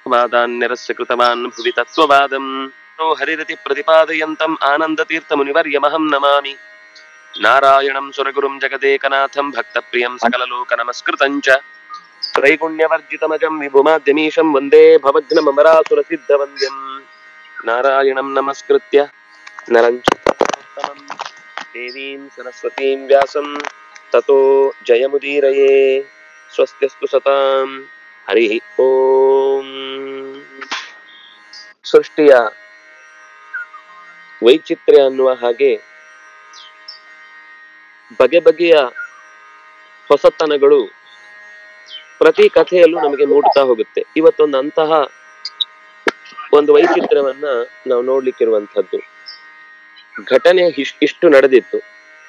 ವಾದಾನ್ಯರಸ್ಯ ಕೃತವಾನ್ ಭುವಿ ತತ್ವವಾದಂ ಹರಿರತಿ ಪ್ರತಿಪಾದಯಂತಂ ಆನಂದತೀರ್ಥಮುನಿವರ್ಯಮಹಂ ನಮಾಮಿ. ನಾರಾಯಣಂ ಸುರಗುರುಂ ಜಗದೇಕನಾಥಂ ಭಕ್ತಪ್ರಿಯಂ ಸಕಲಲೋಕ ನಮಸ್ಕೃತಂಚ ತ್ರೈಗುಣ್ಯವರ್ಜಿತಮಜಂ ವಿಭುಮಾದ್ಯಮೀಶಂ ವಂದೇ ಭವಘ್ನಮರಾಸುರಸಿದ್ಧವಂದ್ಯಂ. ನಾರಾಯಣಂ ನಮಸ್ಕೃತ್ಯ ನರಂ ಚೈವ ದೇವೀಂ ಸರಸ್ವತೀಂ ವ್ಯಾಸಂ ತತೋ ಜಯಮುದೀರಯೇ. ಸ್ವಸ್ತ್ಯಸ್ತು ಸತಾಂ. ಹರಿ ಓಂ. ಸೃಷ್ಟಿಯ ವೈಚಿತ್ರ್ಯ ಅನ್ನುವ ಹಾಗೆ ಬಗೆ ಬಗೆಯ ಹೊಸತನಗಳು ಪ್ರತಿ ಕಥೆಯಲ್ಲೂ ನಮಗೆ ಮೂಡ್ತಾ ಹೋಗುತ್ತೆ. ಇವತ್ತೊಂದು ಅಂತಹ ಒಂದು ವೈಚಿತ್ರ್ಯವನ್ನ ನಾವು ನೋಡ್ಲಿಕ್ಕಿರುವಂತಹದ್ದು. ಘಟನೆ ಇಷ್ಟು ನಡೆದಿತ್ತು.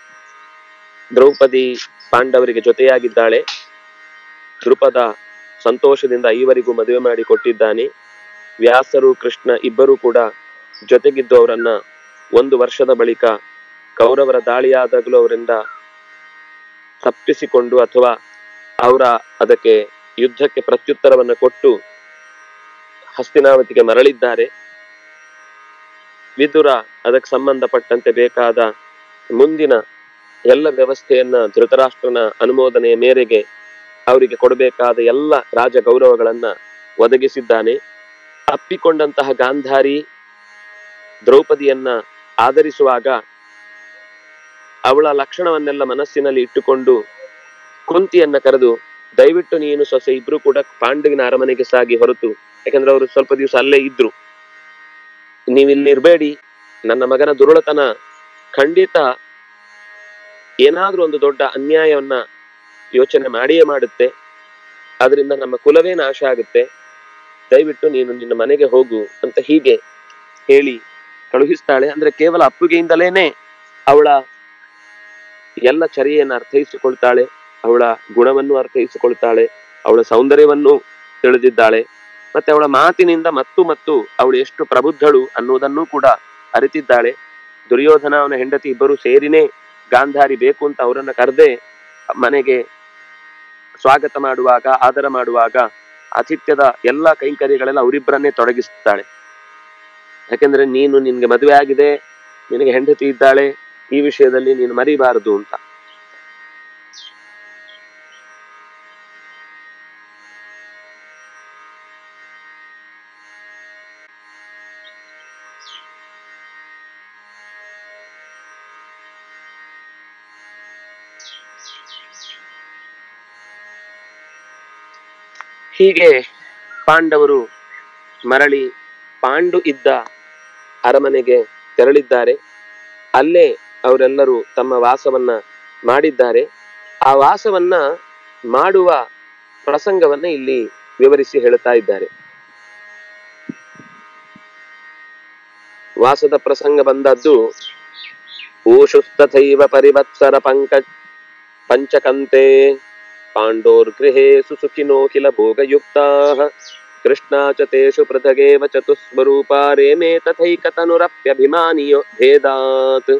ದ್ರೌಪದಿ ಪಾಂಡವರಿಗೆ ಜೊತೆಯಾಗಿದ್ದಾಳೆ. ದೃಪದ ಸಂತೋಷದಿಂದ ಐವರಿಗೂ ಮದುವೆ ಮಾಡಿ ಕೊಟ್ಟಿದ್ದಾನೆ. ವ್ಯಾಸರು ಕೃಷ್ಣ ಇಬ್ಬರೂ ಕೂಡ ಜೊತೆಗಿದ್ದು ಅವರನ್ನ 1 ವರ್ಷದ ಬಳಿಕ ಕೌರವರ ದಾಳಿಯಾದಾಗಲೂ ಅವರಿಂದ ತಪ್ಪಿಸಿಕೊಂಡು ಅಥವಾ ಅದಕ್ಕೆ ಯುದ್ಧಕ್ಕೆ ಪ್ರತ್ಯುತ್ತರವನ್ನ ಕೊಟ್ಟು ಹಸ್ತಿನಾವತಿಗೆ ಮರಳಿದ್ದಾರೆ. ವಿದುರ ಅದಕ್ಕೆ ಸಂಬಂಧಪಟ್ಟಂತೆ ಬೇಕಾದ ಮುಂದಿನ ಎಲ್ಲ ವ್ಯವಸ್ಥೆಯನ್ನ ಧೃತರಾಷ್ಟ್ರನ ಅನುಮೋದನೆಯ ಮೇರೆಗೆ ಅವರಿಗೆ ಕೊಡಬೇಕಾದ ಎಲ್ಲ ರಾಜ ಗೌರವಗಳನ್ನ ಒದಗಿಸಿದ್ದಾನೆ. ಅಪ್ಪಿಕೊಂಡಂತಹ ಗಾಂಧಾರಿ ದ್ರೌಪದಿಯನ್ನ ಆದರಿಸುವಾಗ ಅವಳ ಲಕ್ಷಣವನ್ನೆಲ್ಲ ಮನಸ್ಸಿನಲ್ಲಿ ಇಟ್ಟುಕೊಂಡು ಕುಂತಿಯನ್ನ ಕರೆದು, ದಯವಿಟ್ಟು ನೀನು ಸೊಸೆ ಇಬ್ರು ಕೂಡ ಪಾಂಡವಿನ ಅರಮನೆಗೆ ಸಾಗಿ ಹೊರತು, ಯಾಕಂದ್ರೆ ಅವರು ಸ್ವಲ್ಪ ದಿವಸ ಅಲ್ಲೇ ಇದ್ರು, ನೀವಿಲ್ಲಿರ್ಬೇಡಿ. ನನ್ನ ಮಗನ ದುರುಳತನ ಖಂಡಿತ ಏನಾದ್ರೂ ಒಂದು ದೊಡ್ಡ ಅನ್ಯಾಯವನ್ನ ಯೋಚನೆ ಮಾಡಿಯೇ ಮಾಡುತ್ತೆ. ಅದರಿಂದ ನಮ್ಮ ಕುಲವೇ ನಾಶ ಆಗುತ್ತೆ. ದಯವಿಟ್ಟು ನೀನು ನಿನ್ನ ಮನೆಗೆ ಹೋಗು ಅಂತ ಹೀಗೆ ಹೇಳಿ ಕಳುಹಿಸ್ತಾಳೆ. ಅಂದ್ರೆ ಕೇವಲ ಅಪ್ಪುಗೆಯಿಂದಲೇನೆ ಅವಳ ಎಲ್ಲ ಚರ್ಯೆಯನ್ನು ಅರ್ಥೈಸಿಕೊಳ್ತಾಳೆ, ಅವಳ ಗುಣವನ್ನು ಅರ್ಥೈಸಿಕೊಳ್ತಾಳೆ, ಅವಳ ಸೌಂದರ್ಯವನ್ನು ತಿಳಿದಿದ್ದಾಳೆ. ಮತ್ತೆ ಅವಳ ಮಾತಿನಿಂದ ಮತ್ತು ಅವಳು ಎಷ್ಟು ಪ್ರಬುದ್ಧಳು ಅನ್ನುವುದನ್ನು ಕೂಡ ಅರಿತಿದ್ದಾಳೆ. ದುರ್ಯೋಧನ ಅವನ ಹೆಂಡತಿ ಇಬ್ಬರು ಸೇರಿನೇ ಗಾಂಧಾರಿ ಬೇಕು ಅಂತ ಅವರನ್ನ ಕರೆದೇ ಮನೆಗೆ ಸ್ವಾಗತ ಮಾಡುವಾಗ, ಆದರ ಮಾಡುವಾಗ ಆತಿಥ್ಯದ ಎಲ್ಲ ಕೈಂಕರ್ಯಗಳೆಲ್ಲ ಅವರಿಬ್ಬರನ್ನೇ ತೊಡಗಿಸ್ತಾಳೆ. ಯಾಕೆಂದ್ರೆ ನಿನ್ಗೆ ಮದುವೆ ಆಗಿದೆ, ನಿನಗೆ ಹೆಂಡತಿ ಇದ್ದಾಳೆ, ಈ ವಿಷಯದಲ್ಲಿ ನೀನು ಮರಿಬಾರದು ಅಂತ. ಹೀಗೆ ಪಾಂಡವರು ಮರಳಿ ಪಾಂಡು ಇದ್ದ ಅರಮನೆಗೆ ತೆರಳಿದ್ದಾರೆ. ಅಲ್ಲೇ ಅವರೆಲ್ಲರೂ ತಮ್ಮ ವಾಸವನ್ನ ಮಾಡಿದ್ದಾರೆ. ಆ ವಾಸವನ್ನ ಮಾಡುವ ಪ್ರಸಂಗವನ್ನ ಇಲ್ಲಿ ವಿವರಿಸಿ ಹೇಳ್ತಾ ಇದ್ದಾರೆ. ವಾಸದ ಪ್ರಸಂಗ ಬಂದದ್ದು, ಊಷುಸ್ತಥೈವ ಪರಿವತ್ಸರ ಪಂಚಕಂತೆ ಪಾಂಡೋರ್ಗೃಹೇ ಸುಸುಖಿನೋಖಿಲ ಭೋಗಯುಕ್ತಾಃ ಕೃಷ್ಣಾ ಚ ತೇಷು ಪೃಥಗೇವ ಚತುಸ್ವರೂಪಾ ರೇಮೇ ತಥೈಕತನುರಪ್ಯಭಿಮಾನಿಯೋ ಭೇದಾತ್.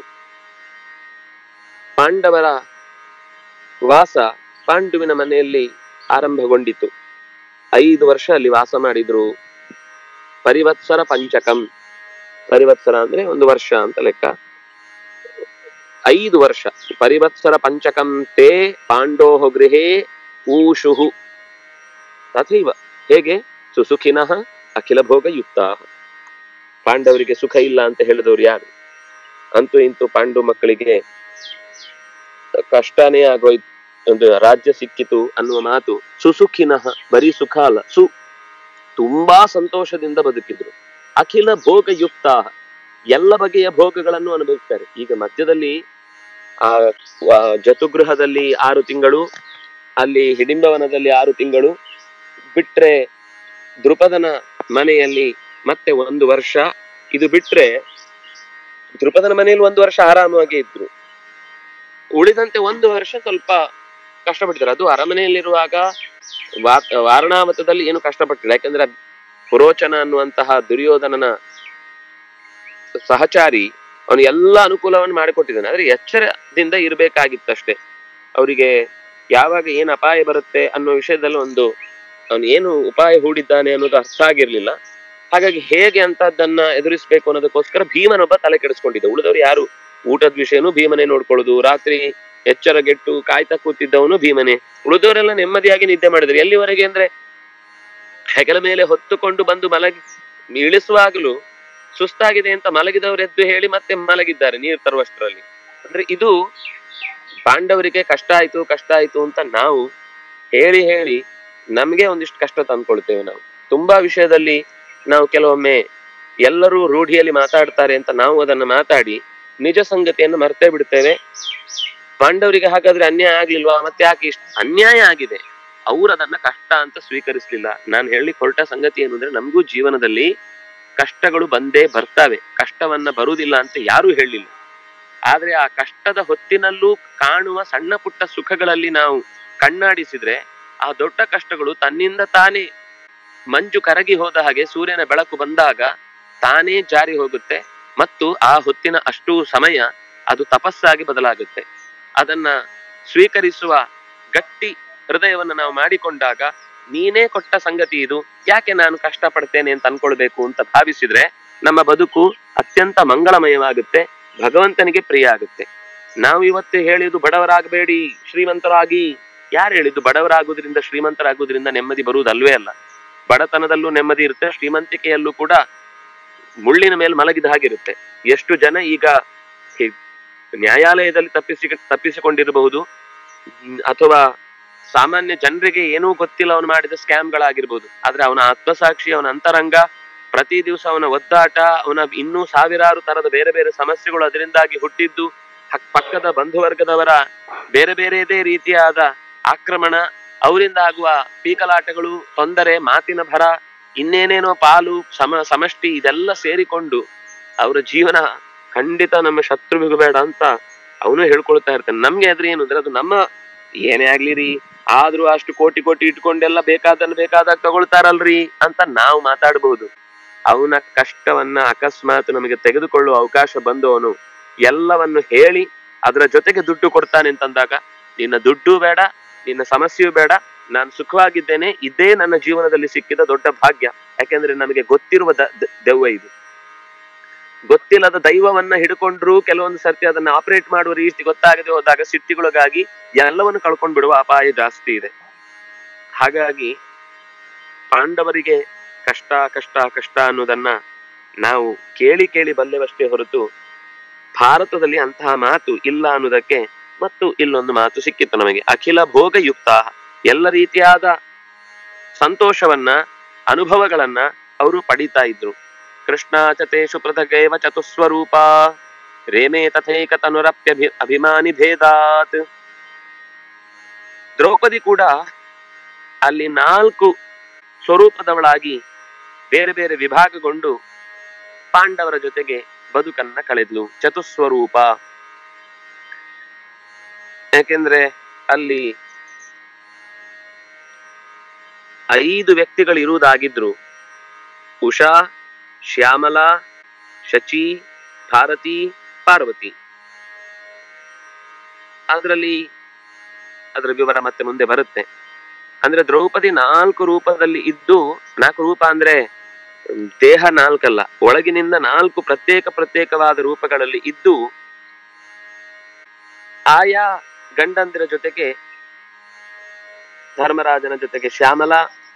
ಪಾಂಡವರ ವಾಸ ಪಾಂಡುವಿನ ಮನೆಯಲ್ಲಿ ಆರಂಭಗೊಂಡಿತು. 5 ವರ್ಷ ಅಲ್ಲಿ ವಾಸ ಮಾಡಿದ್ರು. ಪರಿವತ್ಸರ ಪಂಚಕಂ, ಪರಿವತ್ಸರ ಅಂದ್ರೆ 1 ವರ್ಷ ಅಂತ ಲೆಕ್ಕ. 5 ವರ್ಷ. ಪರಿವತ್ಸರ ಪಂಚಕಂ ತೇ ಪಾಂಡೋಹ ಗೃಹೇ ಊಷುಹು ತಥೈವ. ಹೇಗೆ? ಸುಸುಖಿನಃ ಅಖಿಲ ಭೋಗ ಯುಕ್ತ. ಪಾಂಡವರಿಗೆ ಸುಖ ಇಲ್ಲ ಅಂತ ಹೇಳಿದವ್ರು ಯಾರು? ಅಂತೂ ಇಂತೂ ಪಾಂಡು ಮಕ್ಕಳಿಗೆ ಕಷ್ಟನೇ ಆಗೋಯ್ತು, ಒಂದು ರಾಜ್ಯ ಸಿಕ್ಕಿತು ಅನ್ನುವ ಮಾತು. ಸುಸುಖಿನಃ, ಬರೀ ಸುಖ ಅಲ್ಲ, ತುಂಬಾ ಸಂತೋಷದಿಂದ ಬದುಕಿದ್ರು. ಅಖಿಲ ಭೋಗ ಯುಕ್ತ, ಎಲ್ಲ ಬಗೆಯ ಭೋಗಗಳನ್ನು ಅನುಭವಿಸ್ತಾರೆ. ಈಗ ಮಧ್ಯದಲ್ಲಿ ಆ ಜತುಗೃಹದಲ್ಲಿ 6 ತಿಂಗಳು, ಅಲ್ಲಿ ಹಿಡಿಂಬವನದಲ್ಲಿ 6 ತಿಂಗಳು ಬಿಟ್ರೆ, ದೃಪದನ ಮನೆಯಲ್ಲಿ ಮತ್ತೆ 1 ವರ್ಷ. ಇದು ಬಿಟ್ರೆ ದೃಪದನ ಮನೆಯಲ್ಲಿ 1 ವರ್ಷ ಆರಾಮವಾಗಿ ಇದ್ರು. ಉಳಿದಂತೆ 1 ವರ್ಷ ಸ್ವಲ್ಪ ಕಷ್ಟಪಟ್ಟಿದ್ದಾರೆ. ಅದು ಅರಮನೆಯಲ್ಲಿರುವಾಗ. ವಾರಣಾವತದಲ್ಲಿ ಏನು ಕಷ್ಟಪಟ್ಟಿಲ್ಲ, ಯಾಕಂದ್ರೆ ಪುರೋಚನ ಅನ್ನುವಂತಹ ದುರ್ಯೋಧನನ ಸಹಚಾರಿ ಅವನು ಎಲ್ಲ ಅನುಕೂಲವನ್ನು ಮಾಡಿಕೊಟ್ಟಿದ್ದಾನೆ. ಆದ್ರೆ ಎಚ್ಚರದಿಂದ ಇರ್ಬೇಕಾಗಿತ್ತಷ್ಟೇ. ಅವರಿಗೆ ಯಾವಾಗ ಏನ್ ಅಪಾಯ ಬರುತ್ತೆ ಅನ್ನೋ ವಿಷಯದಲ್ಲಿ ಒಂದು ಅವನು ಏನು ಉಪಾಯ ಹೂಡಿದ್ದಾನೆ ಅನ್ನೋದು ಅರ್ಥ ಆಗಿರ್ಲಿಲ್ಲ. ಹಾಗಾಗಿ ಹೇಗೆ ಅಂತದ್ದನ್ನ ಎದುರಿಸ್ಬೇಕು ಅನ್ನೋದಕ್ಕೋಸ್ಕರ ಭೀಮನೊಬ್ಬ ತಲೆ ಕೆಡಿಸ್ಕೊಂಡಿದ್ದ. ಉಳಿದವರು ಯಾರು, ಊಟದ ವಿಷಯನೂ ಭೀಮನೇ ನೋಡ್ಕೊಳ್ಳೋದು, ರಾತ್ರಿ ಎಚ್ಚರಗೆಟ್ಟು ಕಾಯ್ತಾ ಕೂತಿದ್ದವನು ಭೀಮನೇ. ಉಳಿದವರೆಲ್ಲ ನೆಮ್ಮದಿಯಾಗಿ ನಿದ್ದೆ ಮಾಡಿದ್ರು. ಎಲ್ಲಿವರೆಗೆ ಅಂದ್ರೆ ಹೆಗಲ ಮೇಲೆ ಹೊತ್ತುಕೊಂಡು ಬಂದು ಇಳಿಸುವಾಗಲೂ ಸುಸ್ತಾಗಿದೆ ಅಂತ ಮಲಗಿದವರು ಎದ್ದು ಹೇಳಿ ಮತ್ತೆ ಮಲಗಿದ್ದಾರೆ ನೀರು ತರುವಷ್ಟರಲ್ಲಿ. ಅಂದ್ರೆ ಇದು ಪಾಂಡವರಿಗೆ ಕಷ್ಟ ಆಯ್ತು ಅಂತ ನಾವು ಹೇಳಿ ಹೇಳಿ ನಮ್ಗೆ ಒಂದಿಷ್ಟು ಕಷ್ಟ ತಂದ್ಕೊಳ್ತೇವೆ. ನಾವು ತುಂಬಾ ವಿಷಯದಲ್ಲಿ ನಾವು ಕೆಲವೊಮ್ಮೆ ಎಲ್ಲರೂ ರೂಢಿಯಲ್ಲಿ ಮಾತಾಡ್ತಾರೆ ಅಂತ ನಾವು ಅದನ್ನ ಮಾತಾಡಿ ನಿಜ ಸಂಗತಿಯನ್ನು ಮರ್ತೇ ಬಿಡ್ತೇವೆ. ಪಾಂಡವರಿಗೆ ಹಾಗಾದ್ರೆ ಅನ್ಯಾಯ ಆಗ್ಲಿಲ್ವಾ? ಮತ್ತೆ ಯಾಕೆ ಇಷ್ಟ ಅನ್ಯಾಯ ಆಗಿದೆ, ಅವ್ರು ಅದನ್ನ ಕಷ್ಟ ಅಂತ ಸ್ವೀಕರಿಸ್ಲಿಲ್ಲ. ನಾನು ಹೇಳಿ ಹೊರಟ ಸಂಗತಿ ಏನು ಅಂದ್ರೆ, ನಮಗೂ ಜೀವನದಲ್ಲಿ ಕಷ್ಟಗಳು ಬಂದೇ ಬರ್ತಾವೆ, ಕಷ್ಟವನ್ನ ಬರುವುದಿಲ್ಲ ಅಂತ ಯಾರೂ ಹೇಳಿಲ್ಲ. ಆದ್ರೆ ಆ ಕಷ್ಟದ ಹೊತ್ತಿನಲ್ಲೂ ಕಾಣುವ ಸಣ್ಣ ಪುಟ್ಟ ಸುಖಗಳಲ್ಲಿ ನಾವು ಕಣ್ಣಾಡಿಸಿದ್ರೆ ಆ ದೊಡ್ಡ ಕಷ್ಟಗಳು ತನ್ನಿಂದ ತಾನೇ ಮಂಜು ಕರಗಿ ಹೋದ ಹಾಗೆ ಸೂರ್ಯನ ಬೆಳಕು ಬಂದಾಗ ತಾನೇ ಜಾರಿ ಹೋಗುತ್ತೆ ಮತ್ತು ಆ ಹೊತ್ತಿನ ಅಷ್ಟು ಸಮಯ ಅದು ತಪಸ್ಸಾಗಿ ಬದಲಾಗುತ್ತೆ. ಅದನ್ನ ಸ್ವೀಕರಿಸುವ ಗಟ್ಟಿ ಹೃದಯವನ್ನು ನಾವು ಮಾಡಿಕೊಂಡಾಗ, ನೀನೇ ಕೊಟ್ಟ ಸಂಗತಿ ಇದು, ಯಾಕೆ ನಾನು ಕಷ್ಟ ಪಡ್ತೇನೆ ಅಂತ ಅನ್ಕೊಳ್ಬೇಕು ಅಂತ ಭಾವಿಸಿದ್ರೆ ನಮ್ಮ ಬದುಕು ಅತ್ಯಂತ ಮಂಗಳಮಯವಾಗುತ್ತೆ, ಭಗವಂತನಿಗೆ ಪ್ರಿಯ ಆಗುತ್ತೆ. ನಾವು ಇವತ್ತು ಹೇಳಿದ್ದು ಬಡವರಾಗಬೇಡಿ ಶ್ರೀಮಂತರಾಗಿ. ಯಾರು ಹೇಳಿದ್ದು? ಬಡವರಾಗುವುದರಿಂದ ಶ್ರೀಮಂತರಾಗುವುದರಿಂದ ನೆಮ್ಮದಿ ಬರುವುದಲ್ವೇ ಅಲ್ಲ. ಬಡತನದಲ್ಲೂ ನೆಮ್ಮದಿ ಇರುತ್ತೆ, ಶ್ರೀಮಂತಿಕೆಯಲ್ಲೂ ಕೂಡ ಮುಳ್ಳಿನ ಮೇಲೆ ಮಲಗಿದ ಹಾಗಿರುತ್ತೆ. ಎಷ್ಟು ಜನ ಈಗ ನ್ಯಾಯಾಲಯದಲ್ಲಿ ತಪ್ಪಿಸಿಕೊಂಡಿರಬಹುದು, ಅಥವಾ ಸಾಮಾನ್ಯ ಜನರಿಗೆ ಏನೂ ಗೊತ್ತಿಲ್ಲ ಅವನು ಮಾಡಿದ ಸ್ಕ್ಯಾಮ್ಗಳಾಗಿರ್ಬೋದು. ಆದ್ರೆ ಅವನ ಆತ್ಮಸಾಕ್ಷಿ, ಅವನ ಅಂತರಂಗ, ಪ್ರತಿ ದಿವಸ ಅವನ ಒದ್ದಾಟ, ಅವನ ಇನ್ನೂ ಸಾವಿರಾರು ತರದ ಬೇರೆ ಬೇರೆ ಸಮಸ್ಯೆಗಳು ಅದರಿಂದಾಗಿ ಹುಟ್ಟಿದ್ದು, ಪಕ್ಕದ ಬಂಧುವರ್ಗದವರ ಬೇರೆ ಬೇರೆದೇ ರೀತಿಯಾದ ಆಕ್ರಮಣ, ಅವರಿಂದ ಆಗುವ ಪೀಕಲಾಟಗಳು, ತೊಂದರೆ, ಮಾತಿನ ಭರ, ಇನ್ನೇನೇನೋ ಪಾಲು ಸಮಷ್ಟಿ, ಇದೆಲ್ಲ ಸೇರಿಕೊಂಡು ಅವರ ಜೀವನ ಖಂಡಿತ ನಮ್ಮ ಶತ್ರುವಿಗೂ ಬೇಡ ಅಂತ ಅವನು ಹೇಳ್ಕೊಳ್ತಾ ಇರ್ತಾನೆ. ನಮ್ಗೆ ಅದ್ರ ಏನು ಅಂದ್ರೆ, ಅದು ನಮ್ಮ ಏನೇ ಆಗ್ಲಿ ರೀ, ಆದ್ರೂ ಅಷ್ಟು ಕೋಟಿ ಇಟ್ಕೊಂಡೆಲ್ಲ ಬೇಕಾದಾಗ ತಗೊಳ್ತಾರಲ್ರಿ ಅಂತ ನಾವು ಮಾತಾಡಬಹುದು. ಅವನ ಕಷ್ಟವನ್ನ ಅಕಸ್ಮಾತ್ ನಮಗೆ ತೆಗೆದುಕೊಳ್ಳುವ ಅವಕಾಶ ಬಂದು ಅವನು ಎಲ್ಲವನ್ನು ಹೇಳಿ ಅದರ ಜೊತೆಗೆ ದುಡ್ಡು ಕೊಡ್ತಾನೆ ಅಂತಂದಾಗ, ನಿನ್ನ ದುಡ್ಡು ಬೇಡ, ನಿನ್ನ ಸಮಸ್ಯೆಯೂ ಬೇಡ, ನಾನು ಸುಖವಾಗಿದ್ದೇನೆ, ಇದೇ ನನ್ನ ಜೀವನದಲ್ಲಿ ಸಿಕ್ಕಿದ ದೊಡ್ಡ ಭಾಗ್ಯ. ಯಾಕೆಂದ್ರೆ ನನಗೆ ಗೊತ್ತಿರುವ ದೆವ್ವ ಇದು. ಗೊತ್ತಿಲ್ಲದ ದೈವವನ್ನ ಹಿಡ್ಕೊಂಡ್ರು ಕೆಲವೊಂದು ಸರ್ತಿ ಅದನ್ನ ಆಪರೇಟ್ ಮಾಡುವ ರೀತಿ ಗೊತ್ತಾಗದೆ ಹೋದಾಗ ಸಿಟ್ಟಿಗೊಳಗಾಗಿ ಎಲ್ಲವನ್ನು ಕಳ್ಕೊಂಡ್ ಬಿಡುವ ಅಪಾಯ ಜಾಸ್ತಿ ಇದೆ. ಹಾಗಾಗಿ ಪಾಂಡವರಿಗೆ ಕಷ್ಟ ಅನ್ನೋದನ್ನ ನಾವು ಕೇಳಿ ಬಲ್ಲೆವಷ್ಟೇ ಹೊರತು ಭಾರತದಲ್ಲಿ ಅಂತಹ ಮಾತು ಇಲ್ಲ ಅನ್ನೋದಕ್ಕೆ ಮತ್ತು ಇಲ್ಲೊಂದು ಮಾತು ಸಿಕ್ಕಿತ್ತು ನಮಗೆ. ಅಖಿಲ ಭೋಗಯುಕ್ತ, ಎಲ್ಲ ರೀತಿಯಾದ ಸಂತೋಷವನ್ನ, ಅನುಭವಗಳನ್ನ ಅವರು ಪಡಿತಾ ಇದ್ರು. ಕೃಷ್ಣಾಚತೇಷು ಪೃಥಗೇವ ಚತುಸ್ವರೂಪ ರೇಮೇ ತಥೈಕ ತನುರಪ್ಯ ಅಭಿಮಾನಿ ಭೇದಾತ್. ದ್ರೌಪದಿ ಕೂಡ ಅಲ್ಲಿ 4 ಸ್ವರೂಪದವಳಾಗಿ ಬೇರೆ ಬೇರೆ ವಿಭಾಗಗೊಂಡು ಪಾಂಡವರ ಜೊತೆಗೆ ಬದುಕನ್ನ ಕಳೆದ್ಲು. ಚತುಸ್ವರೂಪ ಯಾಕೆಂದ್ರೆ ಅಲ್ಲಿ 5 ವ್ಯಕ್ತಿಗಳು ಇರುವುದಾಗಿದ್ರು. ಉಷಾ, ಶ್ಯಾಮಲಾ, ಶಚಿ, ಭಾರತಿ, ಪಾರ್ವತಿ. ಅದರ ವಿವರ ಮತ್ತೆ ಮುಂದೆ ಬರುತ್ತೆ. ಅಂದ್ರೆ ದ್ರೌಪದಿ 4 ರೂಪದಲ್ಲಿ ಇದ್ದು, 4 ರೂಪ ಅಂದ್ರೆ ದೇಹ 4 ಅಲ್ಲ, ಒಳಗಿನಿಂದ 4 ಪ್ರತ್ಯೇಕವಾದ ರೂಪಗಳಲ್ಲಿ ಇದ್ದು, ಆಯಾ ಗಂಡಂದಿರ ಜೊತೆಗೆ ಧರ್ಮರಾಜನ ಜೊತೆಗೆ ಶ್ಯಾಮಲ,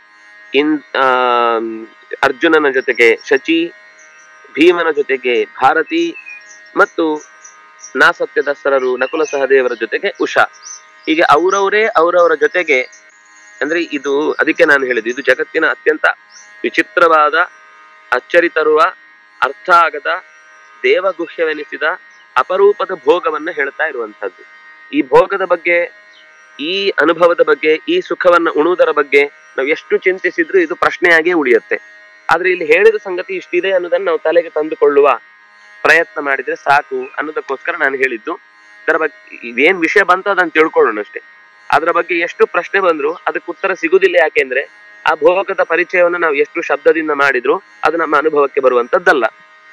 ಅರ್ಜುನನ ಜೊತೆಗೆ ಶಚಿ, ಭೀಮನ ಜೊತೆಗೆ ಭಾರತಿ ಮತ್ತು ನಾಸತ್ಯದಸರರು ನಕುಲ ಸಹದೇವರ ಜೊತೆಗೆ ಉಷಾ. ಹೀಗೆ ಅವರವರ ಜೊತೆಗೆ, ಅಂದ್ರೆ ಇದು ಅದಕ್ಕೆ ನಾನು ಹೇಳಿದ್ದು, ಇದು ಜಗತ್ತಿನ ಅತ್ಯಂತ ವಿಚಿತ್ರವಾದ, ಅಚ್ಚರಿ ತರುವ, ಅರ್ಥ ಆಗದ, ದೇವಗುಹ್ಯವೆನಿಸಿದ ಅಪರೂಪದ ಭೋಗವನ್ನ ಹೇಳ್ತಾ ಇರುವಂತಹದ್ದು. ಈ ಭೋಗದ ಬಗ್ಗೆ, ಈ ಅನುಭವದ ಬಗ್ಗೆ, ಈ ಸುಖವನ್ನ ಉಣುವುದರ ಬಗ್ಗೆ ನಾವು ಎಷ್ಟು ಚಿಂತಿಸಿದ್ರು ಇದು ಪ್ರಶ್ನೆಯಾಗೇ ಉಳಿಯುತ್ತೆ. ಆದ್ರೆ ಇಲ್ಲಿ ಹೇಳಿದ ಸಂಗತಿ ಇಷ್ಟಿದೆ ಅನ್ನೋದನ್ನ ನಾವು ತಲೆಗೆ ತಂದುಕೊಳ್ಳುವ ಪ್ರಯತ್ನ ಮಾಡಿದ್ರೆ ಸಾಕು ಅನ್ನೋದಕ್ಕೋಸ್ಕರ ನಾನು ಹೇಳಿದ್ದು. ಅದರ ಬಗ್ಗೆ ಏನ್ ವಿಷಯ ಬಂತು ಅದನ್ನ ತಿಳ್ಕೊಳ್ಳೋಣ ಅಷ್ಟೇ. ಅದರ ಬಗ್ಗೆ ಎಷ್ಟು ಪ್ರಶ್ನೆ ಬಂದ್ರು ಅದಕ್ಕೆ ಉತ್ತರ ಸಿಗುದಿಲ್ಲ. ಯಾಕೆಂದ್ರೆ ಆ ಭೋಗದ ಪರಿಚಯವನ್ನು ನಾವು ಎಷ್ಟು ಶಬ್ದದಿಂದ ಮಾಡಿದ್ರು ಅದು ನಮ್ಮ ಅನುಭವಕ್ಕೆ ಬರುವಂತದ್ದಲ್ಲ.